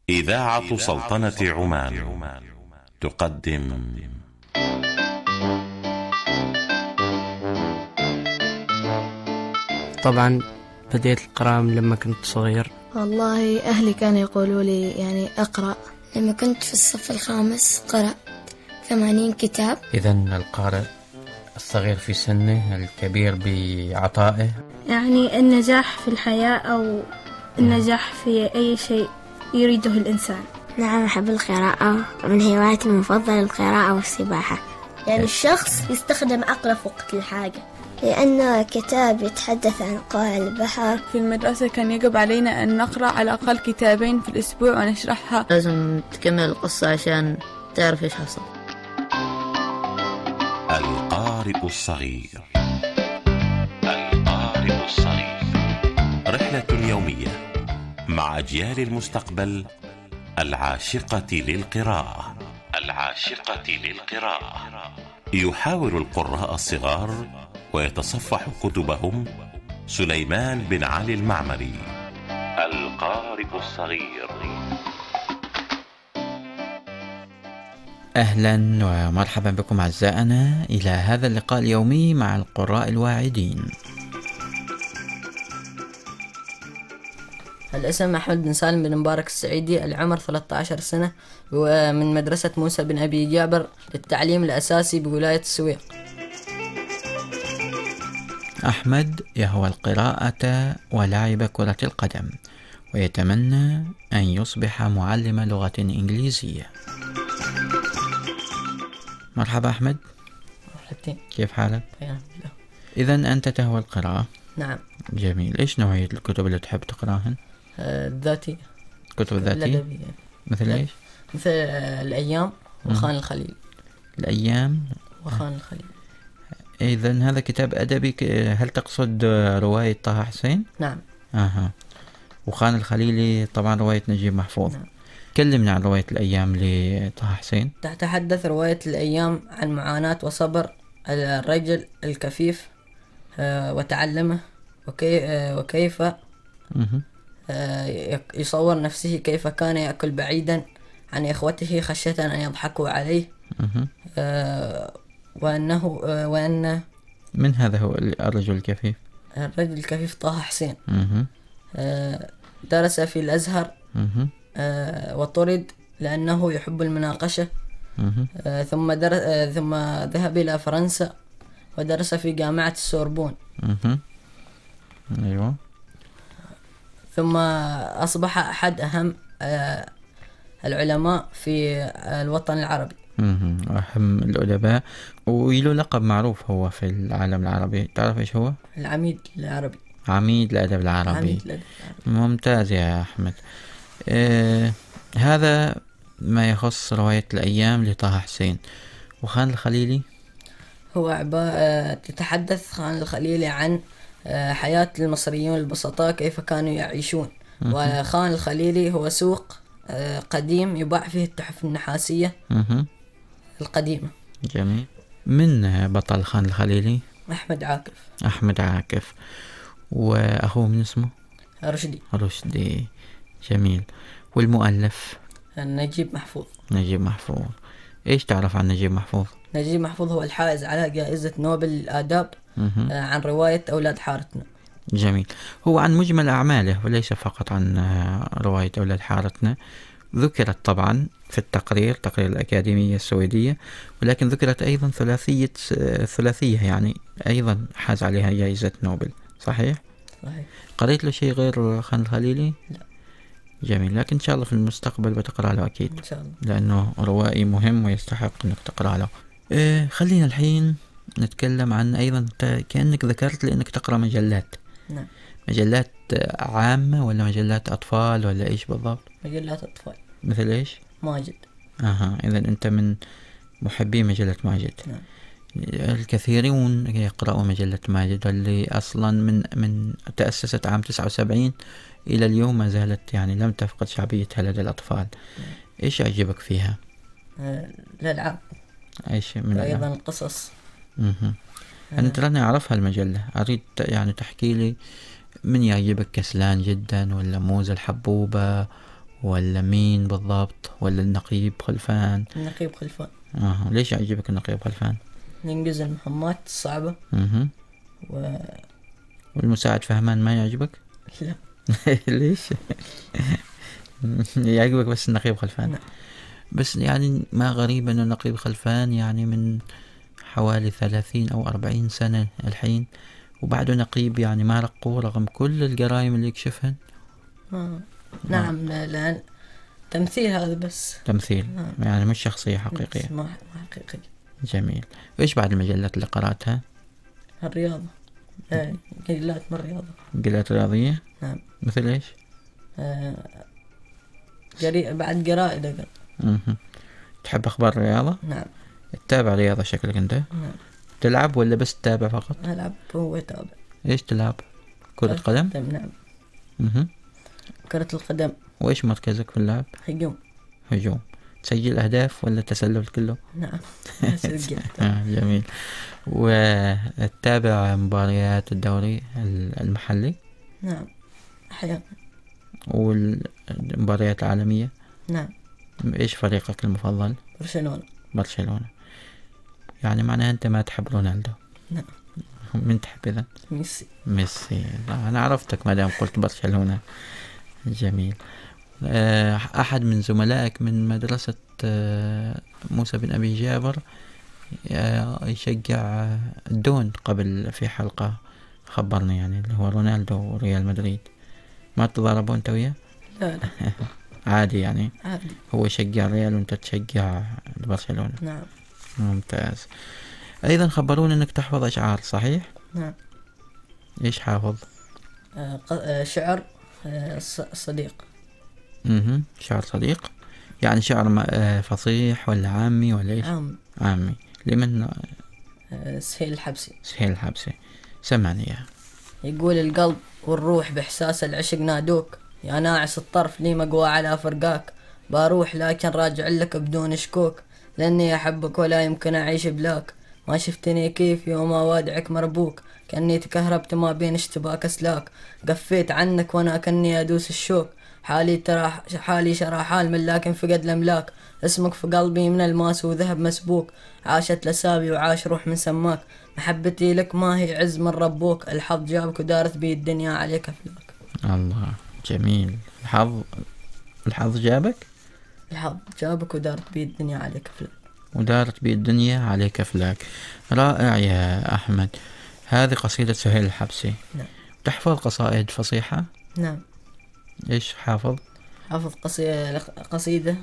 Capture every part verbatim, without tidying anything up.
إذاعة سلطنة عمان تقدم طبعا بديت القراءة لما كنت صغير. والله أهلي كانوا يقولوا لي يعني أقرأ. لما كنت في الصف الخامس قرأت ثمانين كتاب. إذن القارئ الصغير في سنه الكبير بعطائه. يعني النجاح في الحياة أو النجاح في أي شيء يريده الإنسان. نعم، أحب القراءة، من هواياتي المفضلة القراءة والسباحة. يعني الشخص يستخدم عقله في وقت الحاجة، لأنه كتاب يتحدث عن قاع البحر. في المدرسة كان يجب علينا أن نقرأ على الأقل كتابين في الأسبوع ونشرحها. لازم تكمل القصة عشان تعرف إيش حصل. القارئ الصغير. القارئ الصغير، رحلة يومية مع أجيال المستقبل العاشقة للقراءة. العاشقة للقراءة. يحاور القراء الصغار ويتصفح كتبهم سليمان بن علي المعمري. القارئ الصغير. أهلا ومرحبا بكم أعزائنا إلى هذا اللقاء اليومي مع القراء الواعدين. الاسم أحمد بن سالم بن مبارك السعيدي، العمر ثلاثة عشر سنة، ومن مدرسة موسى بن أبي جابر للتعليم الأساسي بولاية السويق. أحمد يهوى القراءة ولعب كرة القدم، ويتمنى أن يصبح معلم لغة إنجليزية. مرحبا أحمد. مرحبتين. كيف حالك؟ خير. إذن أنت تهوى القراءة؟ نعم. جميل. إيش نوعية الكتب اللي تحب تقراها؟ الذاتي. كتب ذاتية؟ مثل إيش؟ مثل الأيام وخان الخليل. الأيام وخان الخليل. إذن هذا كتاب أدبي، هل تقصد رواية طه حسين؟ نعم. أها. وخان الخليلي طبعا رواية نجيب محفوظ. نعم. كلمنا عن رواية الأيام لطه حسين. تتحدث رواية الأيام عن معاناة وصبر الرجل الكفيف وتعلمه وكيف, وكيف يصور نفسه كيف كان يأكل بعيدا عن إخوته خشية أن يضحكوا عليه، وأنه وأن من هذا هو الرجل الكفيف؟ الرجل الكفيف طه حسين. درس في الأزهر وطرد لأنه يحب المناقشة. ثم درس ثم ذهب إلى فرنسا ودرس في جامعة السوربون. أيوة. ثم أصبح أحد أهم العلماء في الوطن العربي. أهم الأدباء، وله لقب معروف هو في العالم العربي، تعرف إيش هو؟ العميد العربي. عميد الأدب العربي. عميد الأدب العربي. ممتاز يا أحمد. آه هذا ما يخص رواية الأيام لطه حسين. وخان الخليلي هو عبارة تتحدث خان الخليلي عن حياة المصريين البسطاء كيف كانوا يعيشون. وخان الخليلي هو سوق قديم يباع فيه التحف النحاسية القديمة. جميل. من بطل خان الخليلي؟ أحمد عاكف. أحمد عاكف. وأخوه من اسمه؟ رشدي. رشدي. جميل. والمؤلف؟ نجيب محفوظ. نجيب محفوظ. إيش تعرف عن نجيب محفوظ؟ نجيب محفوظ هو الحائز على جائزة نوبل للآداب عن رواية أولاد حارتنا. جميل. هو عن مجمل أعماله وليس فقط عن رواية أولاد حارتنا. ذكرت طبعا في التقرير، تقرير الأكاديمية السويدية، ولكن ذكرت أيضا ثلاثية ثلاثية يعني أيضا حاز عليها جائزة نوبل. صحيح؟ صحيح. قريت له شيء غير خان الخليلي؟ لا. جميل. لكن إن شاء الله في المستقبل بتقرأ له أكيد. إن شاء الله. لأنه روائي مهم ويستحق أنك تقرأ له. إيه خلينا الحين نتكلم عن أيضا كأنك ذكرت لي أنك تقرأ مجلات. نعم. مجلات عامة ولا مجلات أطفال ولا إيش بالضبط؟ مجلات أطفال. مثل إيش؟ ماجد. أها. إذن أنت من محبي مجلة ماجد. نعم. الكثيرون يقرأوا مجلة ماجد، واللي أصلا من من تأسست عام تسعة وسبعين إلى اليوم ما زالت يعني لم تفقد شعبيتها لدى الأطفال. نعم. إيش أعجبك فيها؟ الألعاب. إيش من أيضا القصص. اها. أنا تراني أعرفها المجلة، أريد يعني تحكي لي من يعجبك كسلان جدا ولا موز الحبوبة ولا مين بالضبط، ولا النقيب خلفان؟ النقيب خلفان. آه. ليش يعجبك النقيب خلفان؟ ينجز المهمات الصعبة. اها. و... والمساعد فهمان ما يعجبك؟ لا. ليش؟ يعجبك بس النقيب خلفان. لا. بس يعني ما غريب أن النقيب خلفان يعني من حوالي ثلاثين أو أربعين سنة الحين وبعده نقيب، يعني ما رقوه رغم كل الجرائم اللي يكشفهن. آه. نعم. آه. لأن تمثيل هذا بس. تمثيل. آه. يعني مش شخصية حقيقية. ما حقيقية. جميل. وإيش بعد المجلات اللي قرأتها؟ الرياضة. آه. مجلات من الرياضة. مجلات رياضية؟ نعم. مثل إيش؟ آه. جري... بعد جرائد أقرأ. اها. تحب أخبار الرياضة؟ نعم. تتابع رياضة شكلك أنت؟ نعم. تلعب ولا بس تتابع فقط؟ ألعب هو يتابع. إيش تلعب؟ كرة قدم؟ نعم. اها. كرة القدم. وإيش مركزك في اللعب؟ هجوم. هجوم. تسجل أهداف ولا تسلل كله؟ نعم. آه جميل. وتتابع مباريات الدوري المحلي؟ نعم أحيانا. والمباريات العالمية؟ نعم. إيش فريقك المفضل؟ برشلونة. برشلونة. يعني معناها أنت ما تحب رونالدو؟ نعم. من تحب إذا؟ ميسي. ميسي. أنا عرفتك ما دام قلت برشلونة. جميل. أحد من زملائك من مدرسة موسى بن أبي جابر يشجع الدون قبل في حلقة خبرني يعني اللي هو رونالدو وريال مدريد، ما تضاربون أنت وياه؟ لا لا. عادي يعني؟ عادي. هو يشجع ريال وأنت تشجع برشلونة. نعم. ممتاز. أيضا خبرون أنك تحفظ أشعار صحيح؟ نعم. إيش حافظ؟ آه شعر آه صديق. اها. شعر صديق يعني شعر فصيح ولا عامي ولا إيش؟ عامي. عامي. لمن؟ آه سهيل الحبسي. سهيل الحبسي. سمعني إياها. يقول القلب والروح بإحساس العشق نادوك، يا ناعس الطرف لي مقوى على فرقاك، بروح لكن راجع لك بدون شكوك، لأني أحبك ولا يمكن أعيش بلاك، ما شفتني كيف يوم أوادعك مربوك، كأني تكهربت ما بين اشتباك أسلاك، قفيت عنك وأنا كأني أدوس الشوك، حالي ترى حالي شرى حال من لكن فقد الأملاك، اسمك في قلبي من الماس وذهب مسبوك، عاشت لسابي وعاش روح من سماك، محبتي لك ما هي عز من ربوك، الحظ جابك ودارت بي الدنيا عليك أفلاك. الله جميل. الحظ الحظ جابك؟ الحظ جابك ودارت بي الدنيا عليك أفلاك. ودارت بي الدنيا عليك أفلاك. رائع يا أحمد. هذه قصيدة سهيل الحبسي. نعم. تحفظ قصائد فصيحة؟ نعم. إيش حافظ؟ حافظ قصيدة قصيدة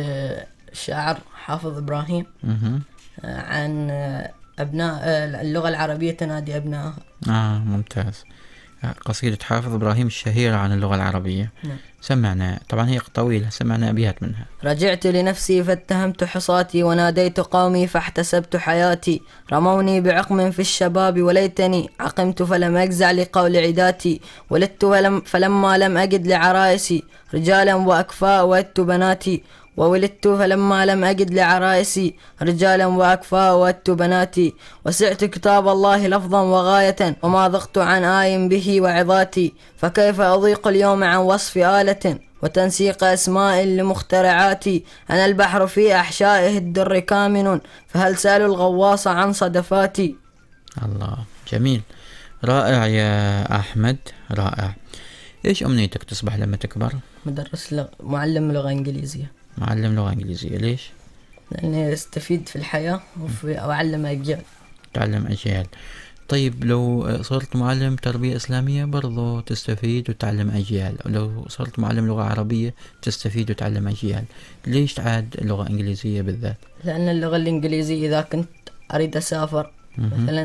للشاعر حافظ إبراهيم مه. عن أبناء اللغة العربية تنادي أبنائها. آه ممتاز. قصيدة حافظ إبراهيم الشهيرة عن اللغة العربية. نعم. سمعنا، طبعا هي طويلة، سمعنا أبيات منها. رجعت لنفسي فاتهمت حصاتي، وناديت قومي فاحتسبت حياتي، رموني بعقم في الشباب وليتني عقمت فلم أجزع لقول عداتي، ولدت فلم فلما لم أجد لعرائسي رجالا وأكفاء ولدت بناتي، وولدت فلما لم أجد لعرائسي رجالا وأكفاء ولدت بناتي، وسعت كتاب الله لفظا وغاية، وما ضغت عن آي به وعظاتي، فكيف أضيق اليوم عن وصف آلة وتنسيق أسماء لمخترعاتي، أنا البحر في أحشائه الدر كامن، فهل سأل الغواص عن صدفاتي. الله جميل. رائع يا أحمد، رائع. إيش أمنيتك تصبح لما تكبر؟ مدرس لغ... معلم لغة إنجليزية. معلم لغة إنجليزية. ليش؟ لأني استفيد في الحياة وفي أعلم أجيال. تعلم أجيال. طيب لو صرت معلم تربية إسلامية برضو تستفيد وتعلم أجيال، ولو صرت معلم لغة عربية تستفيد وتعلم أجيال. ليش تعاد اللغة الإنجليزية بالذات؟ لأن اللغة الإنجليزية إذا كنت أريد أسافر مثلا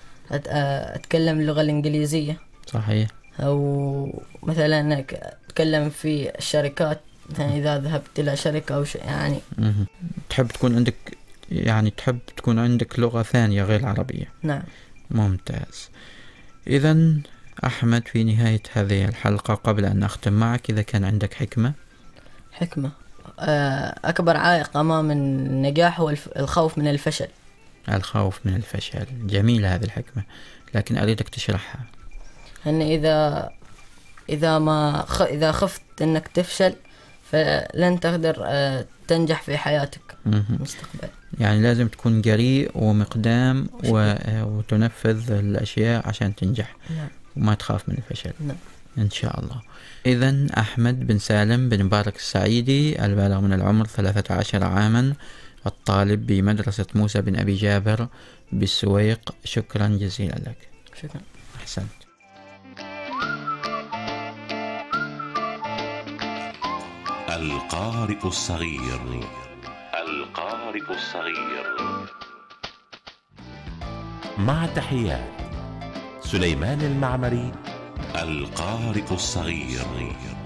أتكلم اللغة الإنجليزية. صحيح. أو مثلا أتكلم في الشركات، يعني إذا ذهبت إلى شركة أو شيء يعني. مه. تحب تكون عندك يعني تحب تكون عندك لغة ثانية غير العربية. نعم. ممتاز. إذن أحمد في نهاية هذه الحلقة قبل أن أختم معك، إذا كان عندك حكمة. حكمة أكبر عائق أمام النجاح هو الخوف من الفشل. الخوف من الفشل. جميلة هذه الحكمة، لكن أريدك تشرحها. أن إذا إذا ما خ... إذا خفت أنك تفشل فلن تقدر تنجح في حياتك مستقبلا. يعني لازم تكون جريء ومقدام و... وتنفذ الأشياء عشان تنجح. نعم. وما تخاف من الفشل. نعم. إن شاء الله. إذن أحمد بن سالم بن مبارك السعيدي البالغ من العمر ثلاثة عشر عاما، الطالب بمدرسة موسى بن أبي جابر بالسويق، شكرا جزيلا لك. شكرا. أحسنت. القارئ الصغير. القارئ الصغير. مع تحيات سليمان المعمري، القارئ الصغير.